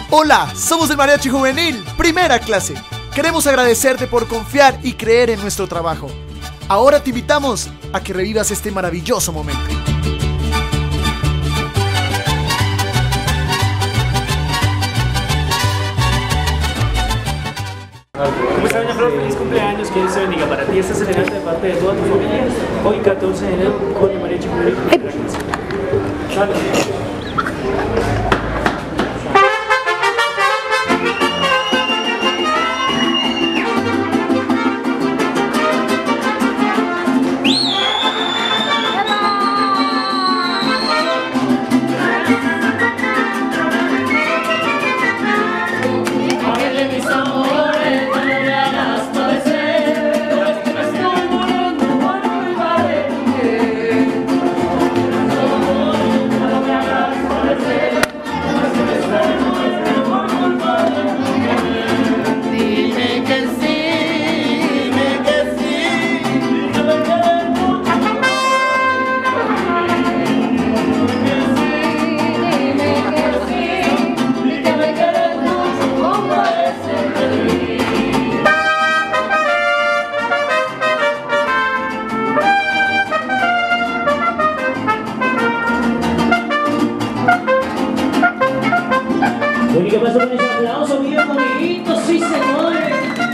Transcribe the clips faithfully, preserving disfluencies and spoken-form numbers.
Hola, somos el Mariachi Juvenil, primera clase. Queremos agradecerte por confiar y creer en nuestro trabajo. Ahora te invitamos a que revivas este maravilloso momento. ¿Cómo está, doña Flor? Feliz cumpleaños, que Dios te bendiga para ti. Esta serenata de parte de toda tu familia. Hoy, catorce de enero, con el Mariachi Juvenil. Salud. ¿Qué pasó con ese aplauso, bien bonito? Sí, señores.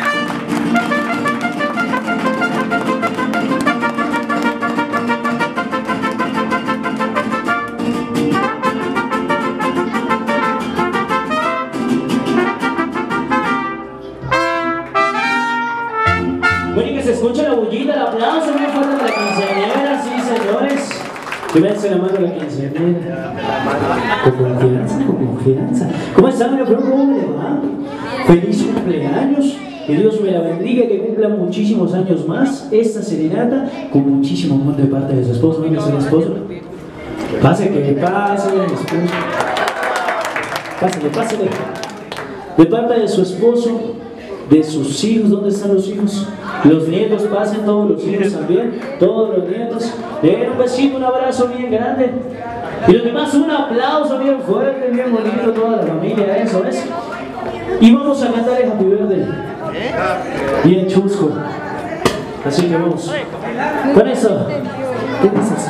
Bueno, y que se escuche la bullita, el aplauso bien fuerte para la quinceañera, sí, señores. Que véanse la mano a la quinceañera. Con confianza, con confianza. ¿Cómo están, mi flor? ¿Cómo le va? Feliz cumpleaños. Que Dios me la bendiga, que cumpla muchísimos años más esta serenata con muchísimo amor de parte de su esposo. Venga, soy esposo. Pase, que pase, mi esposo. Pásale, pásale. De parte de su esposo, de sus hijos. ¿Dónde están los hijos? Los nietos, pasen todos los hijos también. Todos los nietos. Den un besito, un abrazo bien grande. Y los demás, un aplauso bien fuerte, bien bonito, toda la familia, eso es. Y vamos a cantar el Happy Birthday. Bien chusco. Así que vamos. Con eso. ¿Qué dices?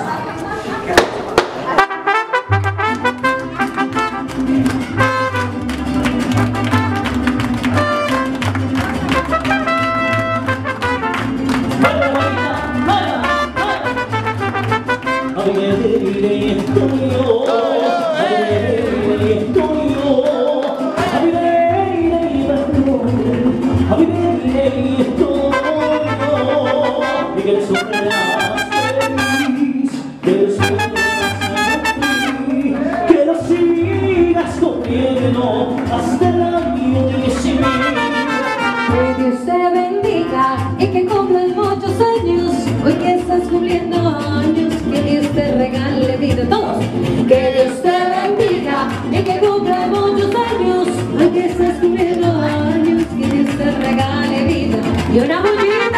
Que lo sigas comiendo hasta el año diecinueve. Que Dios te bendiga y que cumplas muchos años. Hoy que estás cumpliendo años, que Dios te regale vida. Todos. Que Dios te bendiga y que cumplas muchos años. Hoy que estás cumpliendo años, que Dios te regale vida. Y una bullita.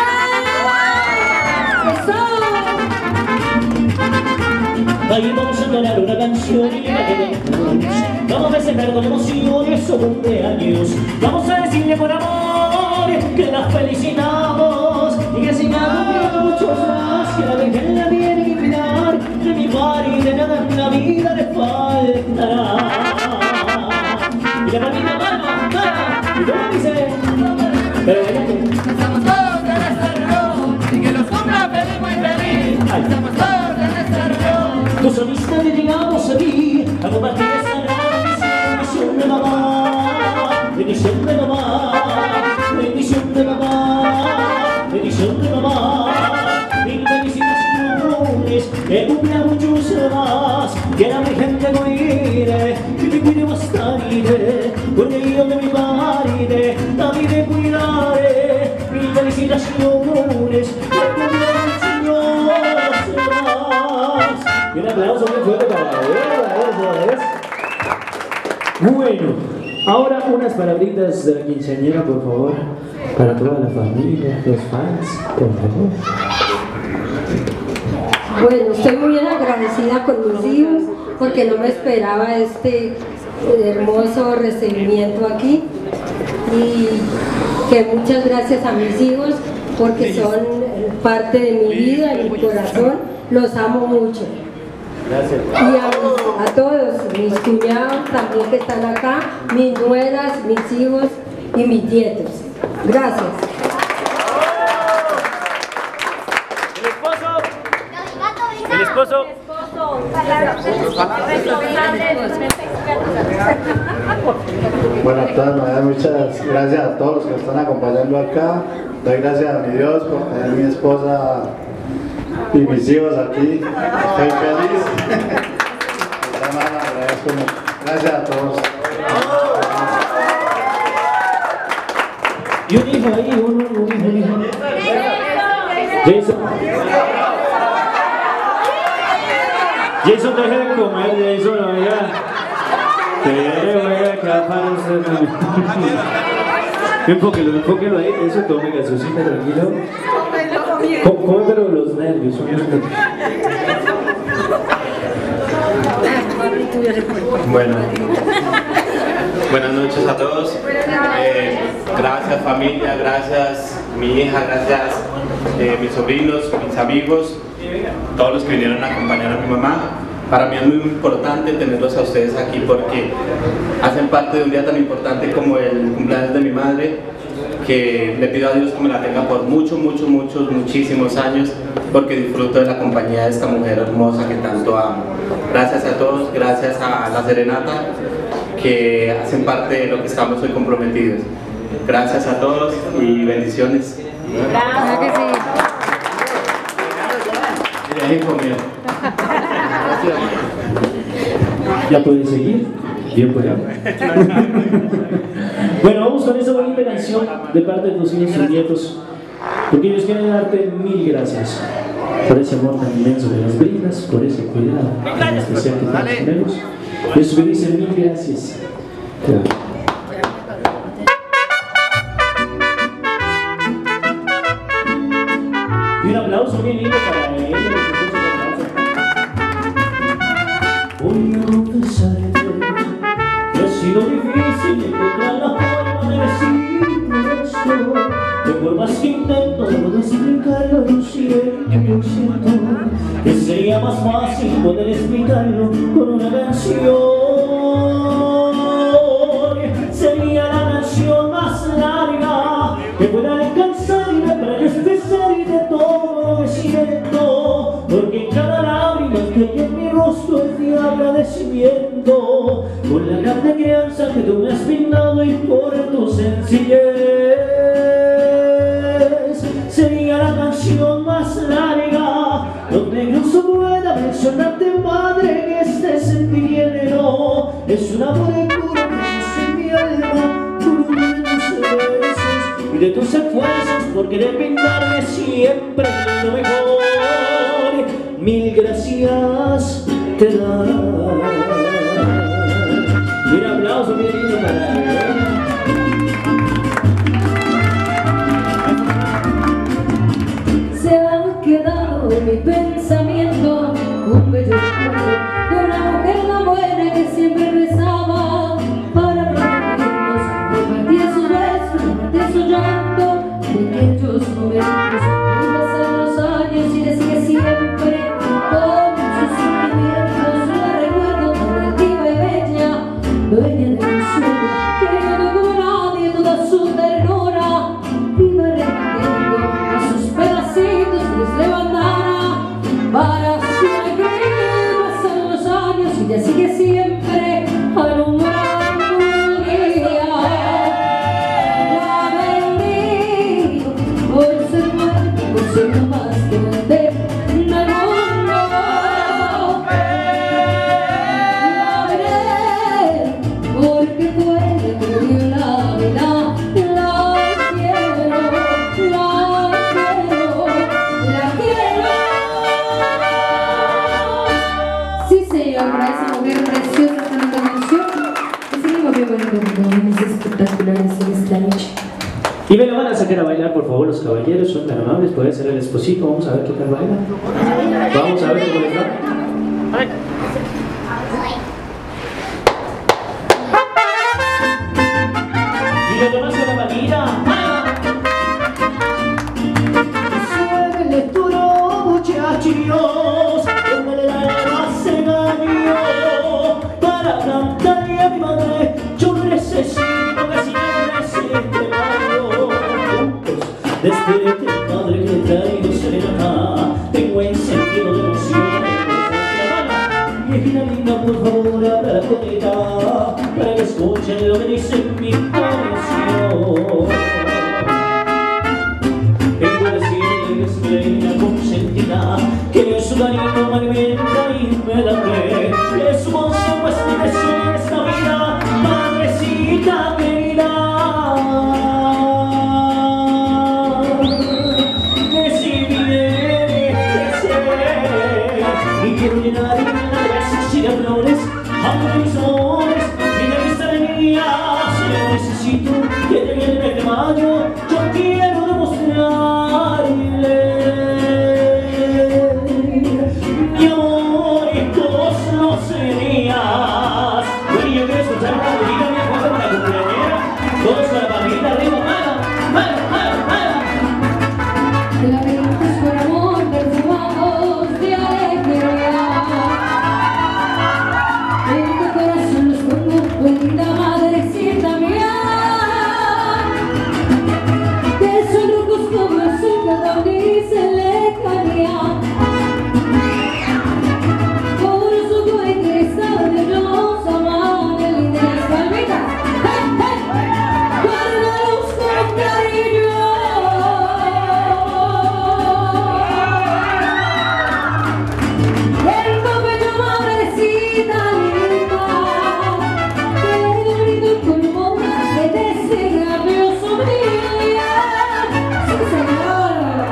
Eso. Ahí vamos a entonar una canción y vamos a festejar con emoción su cumpleaños. Vamos a decirle con amor que la felicitamos y que sigamos viendo muchos más, que la Virgen la tiene que cuidar de mi padre y de nada en la vida le faltará. Y la palmita palma, palma, y como dice, pero bueno, estamos todos en esta reunión y que los cumpla feliz, muy feliz. Estamos todos en esta reunión. tus amistades llegamos aquí a compartir esta gran bendición de mamá, bendición de mamá, bendición de mamá, bendición de mamá. Mil felicitaciones, que cumpla muchos más, que la Virgen te cuide, que te cuide bastante, porque yo de mi parte también te cuidaré. Mil felicitaciones, que cumpla el Señor más. Y un aplauso muy fuerte para ella, eso es. Bueno, ahora unas palabritas de la quinceañera, por favor, para toda la familia, los fans, por favor. Bueno, estoy muy bien agradecida con mis hijos porque no me esperaba este, hermoso recibimiento aquí y que muchas gracias a mis hijos porque son parte de mi vida, de mi corazón, los amo mucho. Gracias. Y a, a todos, mis cuñados también que están acá, mis nueras, mis hijos y mis nietos. Gracias. El esposo. El esposo. Bueno, de todas maneras, muchas gracias a todos los que están acompañando acá. Doy gracias a mi Dios por tener mi esposa y mis hijos aquí. Estoy feliz. De esta manera, agradezco mucho. Gracias a todos. Y un hijo ahí, un, un, un, un hijo. Jason. Jason, deje de comer, Jason, oiga. Te voy a quedar para usted. Enfóquelo, enfóquelo ahí, eso tome gaseosita, tranquilo. Come, pero los nervios, son los nervios. Bueno, buenas noches a todos. Eh, gracias familia, gracias mi hija, gracias eh, mis sobrinos, mis amigos, todos los que vinieron a acompañar a mi mamá. Para mí es muy importante tenerlos a ustedes aquí porque hacen parte de un día tan importante como el cumpleaños de mi madre, que le pido a Dios que me la tenga por muchos, muchos, muchos, muchísimos años, porque disfruto de la compañía de esta mujer hermosa que tanto amo. Gracias a todos, gracias a la Serenata, que hacen parte de lo que estamos hoy comprometidos. Gracias a todos y bendiciones. Claro que sí. Mira, ahí comió. ¿Ya pueden seguir? Bien por allá. Bueno, vamos con esa bonita canción de parte de tus hijos y nietos, porque ellos quieren darte mil gracias por ese amor tan inmenso que nos brindas, por ese cuidado tan especial que tienes con ellos. Ellos me dicen mil gracias. Claro. Y un aplauso bien lindo para ellos. Voy a confesarte que ha sido difícil encontrar la forma de decirte esto, que por más que intento no puedo explicarlo, yo siento, yo siento que sería más fácil poder explicarlo con una canción. Sería la canción más larga que pueda alcanzarme para expresarte todo lo que siento, porque cada lágrima que hay en mi rostro es de agradecimiento por la grande crianza que tú me has brindado y por tu sencillez. Sería la canción más larga donde incluso pueda mencionarte, madre, que este sentir no es un amor puro que nace en mi alma por uno de tus besos y de tus esfuerzos por querer brindarme siempre lo mejor. Mil gracias te da. Y un aplauso bien lindo para él. Se ha quedado en mi pensamiento un bello recuerdo de una mujer tan buena que siempre rezaba para protegernos. Repartía sus besos, repartía su llanto de aquellos momentos. Y pasan los años y decía siempre con sus sentimientos. La recuerdo tan altiva y bella, dueña de mi sueño, queriendo como nadie toda su ternura. Iba repartiendo a sus pedacitos que les levantara para su alegría. Pasan los años y ella sigue siempre alumbrando el día. La bendigo por ser muerta, por ser lo más grande del mundo. La veré porque fue la que me dio la vida. La quiero, la quiero, la quiero. Sí, señor, para esa mujer preciosa, tanta canción. Y seguimos bien bonito, espectaculares en esta noche. Y me lo van a sacar a bailar, por favor, los caballeros, son tan amables, pueden hacer el esposito, vamos a ver qué tal bailan. Vamos a ver cómo les va. Despídete, padre, que te traigo serenata. Tengo encendido de emoción. Viejita linda, por favor, abra la corneta para que escuchen lo que dice mi canción. Vengo a decirle que es mi reina consentida, que su cariño me alimenta y me da fe, que su voz no es mi deseo en esta vida, madrecita querida. Que si viene, que sé, y quiero llenar de besos y de flores a mis amores y de mis alegrías. Yo necesito que llegue el mes de mayo, yo quiero demostrarle mi amor y todos los días. Bueno, yo quiero escuchar una bonita mi acuerdo con la cumpleañera. Todos con la familia arriba, mala, mala, mala, mala. Laberintos por amor, perfumados de alegría. En tu corazón los pongo, bendita madrecita mía. Que son rojos como el sol, cada dice lejanía. Por su buen cristal de los amables, líneas palmitas. ¡Hey, hey! Guárdalos con cariño. El cabello madrecita linda, que bonito el pulmón que te siga mi sobrina. Sí, señor.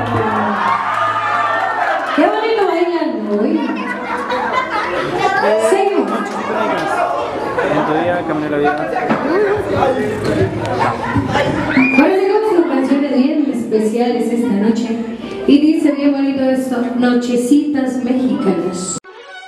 Qué bonito bailan hoy. Seguimos. Ahora llegamos con canciones bien especiales esta noche. Y dice bien bonito esto: Nochecitas Mexicanas.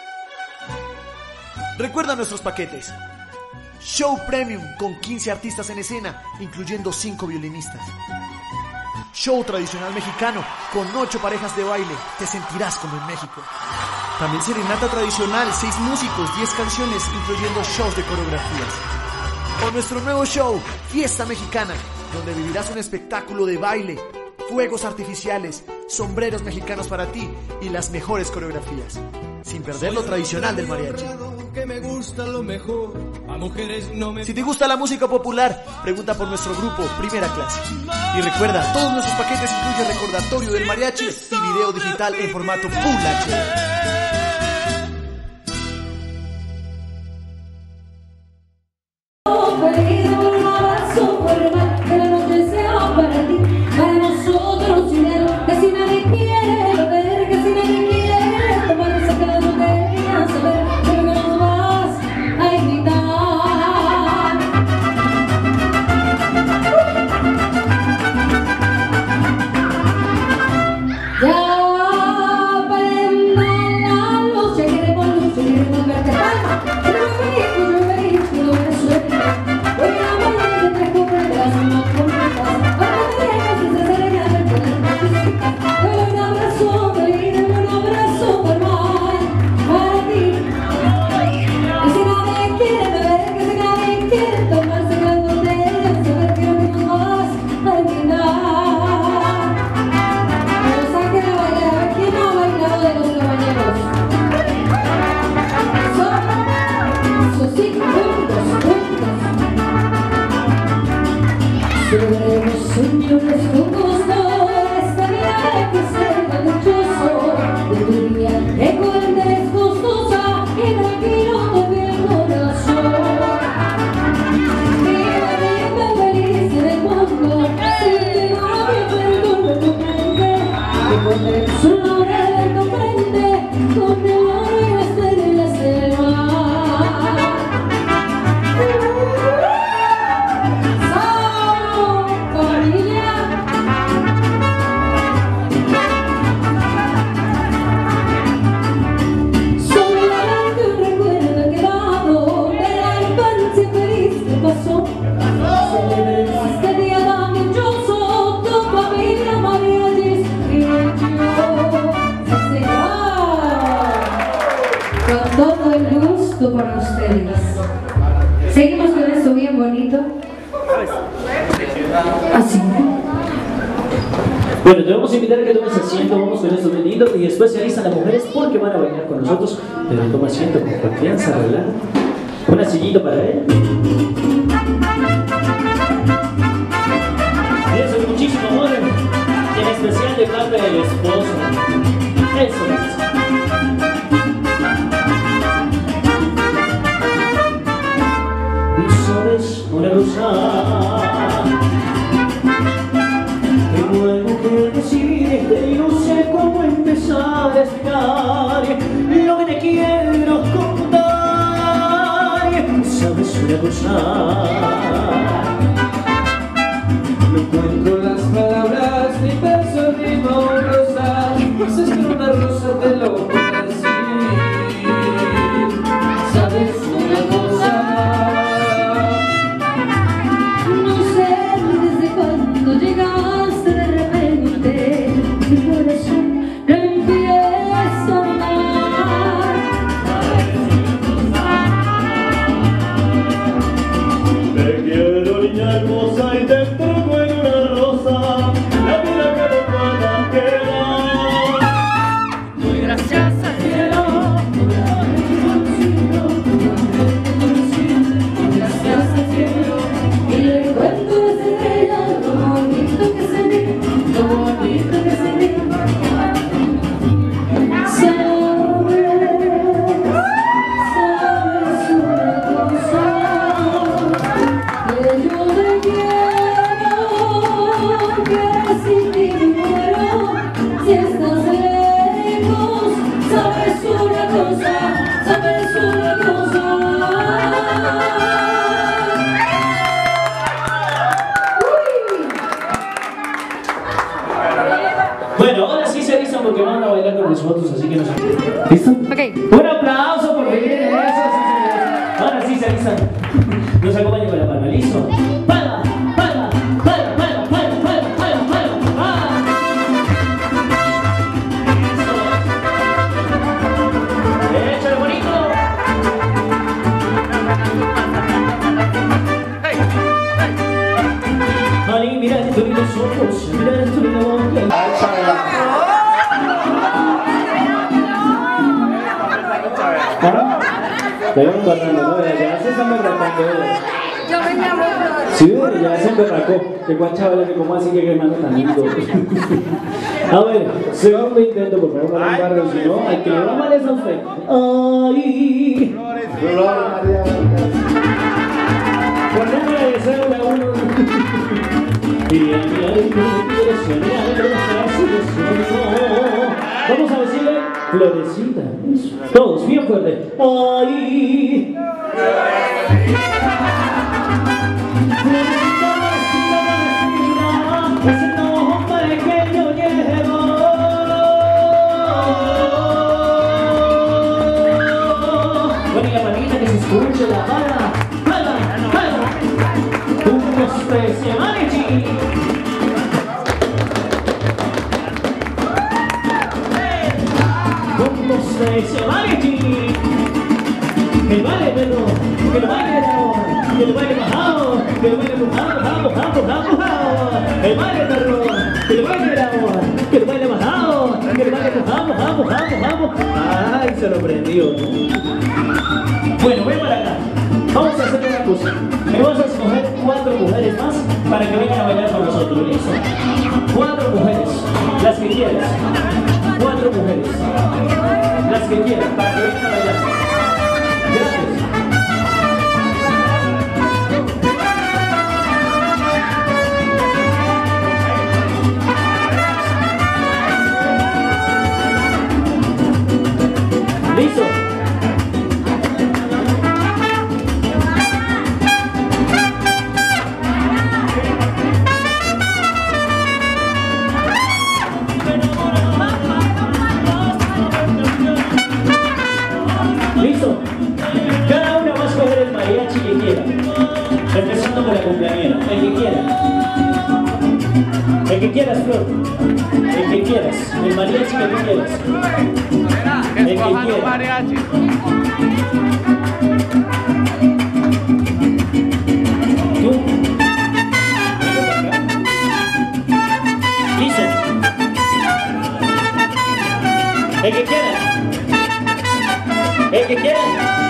Recuerda nuestros paquetes. Show Premium con quince artistas en escena, incluyendo cinco violinistas. Show tradicional mexicano con ocho parejas de baile, te sentirás como en México. También serenata tradicional, seis músicos, diez canciones, incluyendo shows de coreografías. O nuestro nuevo show, Fiesta Mexicana, donde vivirás un espectáculo de baile, fuegos artificiales, sombreros mexicanos para ti y las mejores coreografías, sin perder lo tradicional del mariachi. Que me gusta lo mejor, a mujeres no me... Si te gusta la música popular, pregunta por nuestro grupo Primera Clase. Y recuerda, todos nuestros paquetes incluyen recordatorio del mariachi y video digital en formato Full H D. Para ustedes. Seguimos con esto bien bonito. Así. Bueno, te vamos a invitar a que tomes asiento, vamos con estos benditos y después se alistan las mujeres porque van a bailar con nosotros. Pero toma asiento con confianza, ¿verdad? Una sillita para él. Y eso es muchísimo amor, y en especial de parte del esposo. Eso es. ¿Sabes una cosa? Tengo algo que decirte y no sé cómo empezar a explicar lo que te quiero contar. ¿Sabes una cosa? No encuentro las palabras ni versos ni rosa. Si es que una rosa te lo puedo decir. ¿Sabes una cosa? No sé desde cuándo llegaste de repente, mi corazón no empieza a amar. Te quiero, niña hermosa, y te entrego en una rosa la vida que no pueda quedar. Muy gracias al cielo, gracias al cielo. Y le cuento las estrellas lo bonito que se ve, lo bonito que se ve. Sabes, sabes una cosa, que yo te quiero, que sin ti me muero. Si estás lejos, sabes una cosa, sabes una cosa. Bueno, ahora sí se alistan porque van a bailar con nosotros, así que nos... ¿Listo? Ok. Un aplauso por venir, eso sí, señores. Ahora sí se alistan. Nos acompañan con la palma, ¿listo? ¡Palma! ¡Palma! ¡Palma! ¡Palma! ¡Palma! ¡Palma! ¡Palma! ¡Palma! ¡Ah! Eso. ¡Échale bonito! Ay, mira tus lindos ojos, mira tu linda boca. ¿Ah? Te van pasando, ¿no? Ya se están berracando ellas. Yo me llamo Sí, ya se emberracó. Que guan chaval que como así que quemando tan lindo. A ver, segundo intento, por favor, para un barrio, si no, al que le va mal es a usted. Ay. Flor María Vargas. Por número de cero a uno. Y a mi alma quiere soñar, así de sueño. Vamos a decirle florecita. Todos, bien fuerte. Ay. Florecita, florecita, florecita, es el nombre que yo llevo. Bueno, y la palita que se escuche la pala. Pala, pala. Un, dos, tres, y mariachi. Un, dos, tres, y mariachi. El baile, perro, que el baile, que el baile bajado, que el baile bajado, bajado, bajado, bajado, bajado. El baile, perro, que el baile amor, que el baile bajado, que el baile bajado, bajado, bajado, bajado. Ay, se lo prendió. Bueno, ven para acá. Vamos a hacer una cosa. Me vamos a escoger cuatro mujeres más para que vengan a bailar con nosotros. ¿Listo? Cuatro mujeres, las que quieras. Cuatro mujeres, las que quieras, para que vengan a bailar. Gracias. ¿Listo? ¿Listo? Cada una va a escoger el mariachi que quiera. Empezando por la cumpleañera. El que quiera. El que quieras, Flor. El que quieras. El mariachi que tú quieras. El que quiera. ¿Tú? ¿Listo? El que quiera. El que quiera.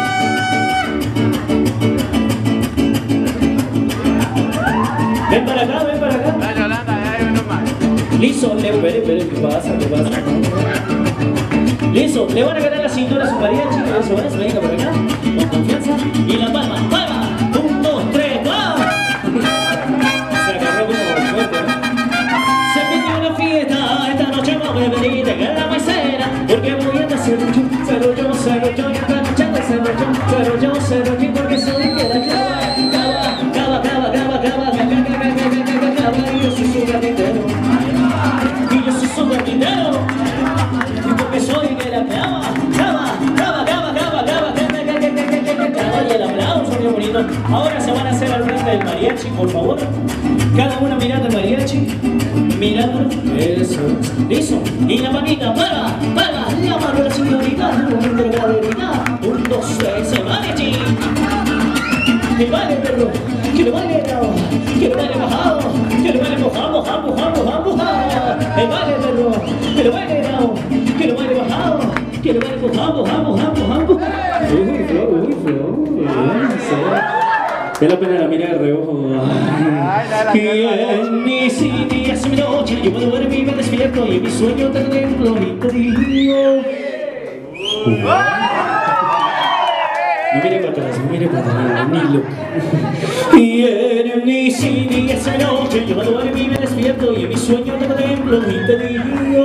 Ven para acá, ven para acá. Dale, Holanda, ya hay uno más. Listo, le, espere, espere, ¿qué pasa? ¿Qué pasa? Listo, le van a ganar la cintura a su mariachi, eso es, venga por acá, con confianza, y la palma, palma, un, dos, tres, ¡va! Se agarró como fuerte, ¿no? Se metió una fiesta, esta noche vamos a venir a la maicena, porque voy a hacer mucho, cero yo, cero yo, y esta noche te cero yo, cero yo, cero yo, porque soy que la clava, cava, cava, cava, cava, cava, cava, cava, y yo soy su gatitero, y yo soy su gatitero. Porque soy de la clava, clava, clava, clava, clava, clava, clava, y el aplauso, qué bonito. Ahora se van a hacer al frente del mariachi, por favor. Cada una mirando el mariachi, mirando, eso, listo. Y la manita, para, para, la mano a la señorita, moviendo la caderita. Un, dos, tres, el mariachi. Que vale, perro, que lo vale, que lo vale bajado, que lo vale mojado, mojado, mojado, mojado, mojado. Que vale, perro, que lo vale bajado. Que lo vale bajado, que lo vale mojado, mojado, mojado, mojado. Uy, flow, uy, flow. Es la pena la mirada de reojo. Y en mis días y mi noche yo puedo ver mi me despierto y en mi sueño te templo y te digo. No mire para atrás, no mire para atrás, ni loco. Y en mis días y mi noche yo puedo ver mi me despierto y en mi sueño te templo y te digo.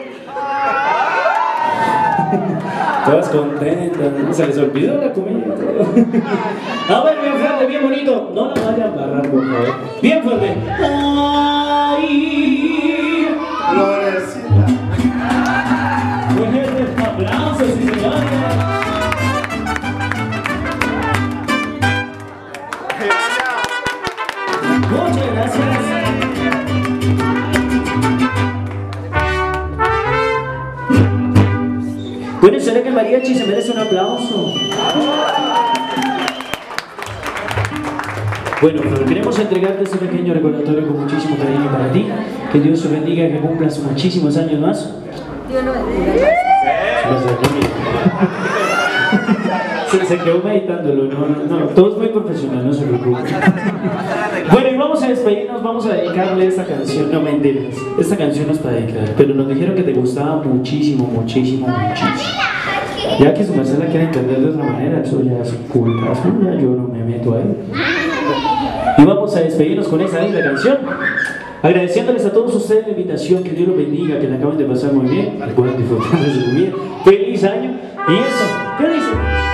Todas contentas, ¿no? Se les olvidó la comida. A ver, bien fuerte, bien bonito. No la vayan a barrar, por favor. Bien fuerte. Ay, Florecita. fuertes aplausos, sí, señores. Muchas gracias. Bueno, será que el mariachi se merece un aplauso. Bueno, pero queremos entregarte este pequeño recordatorio con muchísimo cariño para ti. Que Dios te bendiga y que cumplas muchísimos años más. Dios lo bendiga. Se, se quedó meditándolo, no, no, no, todo es muy profesional, no se preocupe. Bueno, y vamos a despedirnos, vamos a dedicarle esta canción, no mentiras, esta canción no está dedicada, pero nos dijeron que te gustaba muchísimo, muchísimo, muchísimo. Ya que su merced la quiere entender de otra manera, eso ya es culpa, eso ya yo no me meto ahí. Y vamos a despedirnos con esa linda canción, agradeciéndoles a todos ustedes la invitación, que Dios los bendiga, que la acaben de pasar muy bien, que puedan disfrutar de su vida. Feliz año, y eso, ¿qué dice?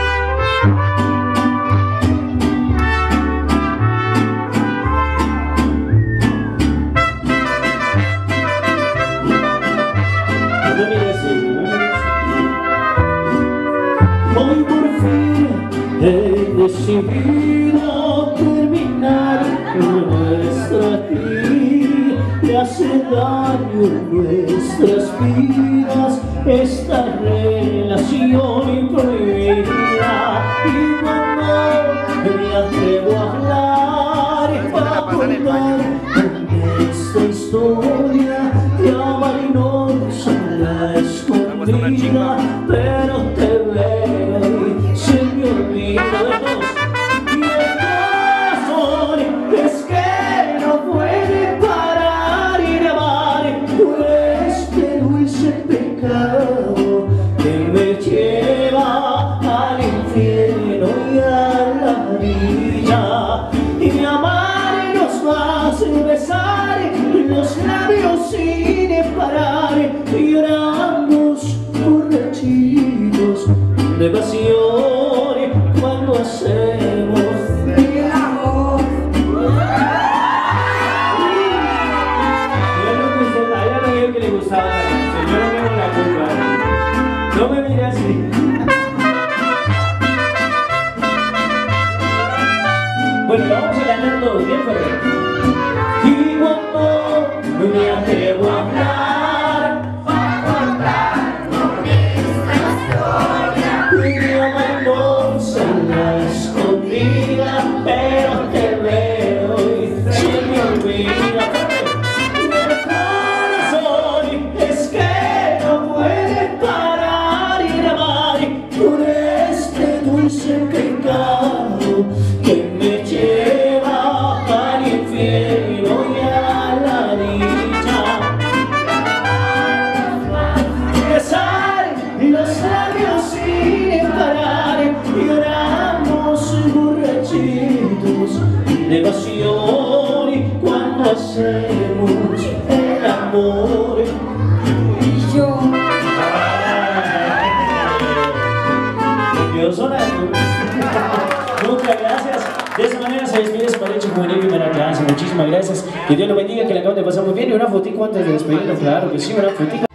Hoy por fin he decidido terminar nuestra vida, le hace daño nuestras vidas esta relación prohibida. Y cuando me atrevo a hablar para contar esta historia de amar y no la escondida, pero te veo y se me olvida de vos. Y el corazón es que no puede parar y de amar por este dulce pecado que me lleva al infierno y a la orilla. Y amarnos más, besar los labios sin parar, lloramos borrachitos de pasión cuando hacemos el amor. Yo no me sé, a ella no dijo que le gustaba la canción, yo no tengo la culpa. No me mire así. Bueno, lo vamos a ganar todos, bien fuerte. Y cuando me atrevo a hablar para contar nuestra historia, mi amor en la escondida, pero te veo y se me olvida. Y el corazón es que no puede parar. primera clase, muchísimas gracias. Que Dios lo bendiga, que la acaban de pasar muy bien. Y una fotico antes de despedirnos, claro que sí, una fotico.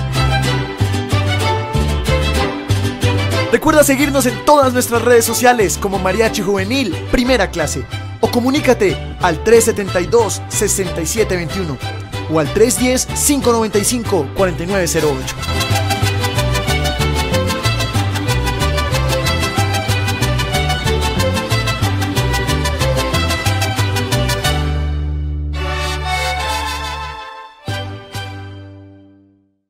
Recuerda seguirnos en todas nuestras redes sociales como Mariachi Juvenil Primera Clase o comunícate al tres setenta y dos, sesenta y siete veintiuno o al tres diez, cinco noventa y cinco, cuarenta y nueve cero ocho.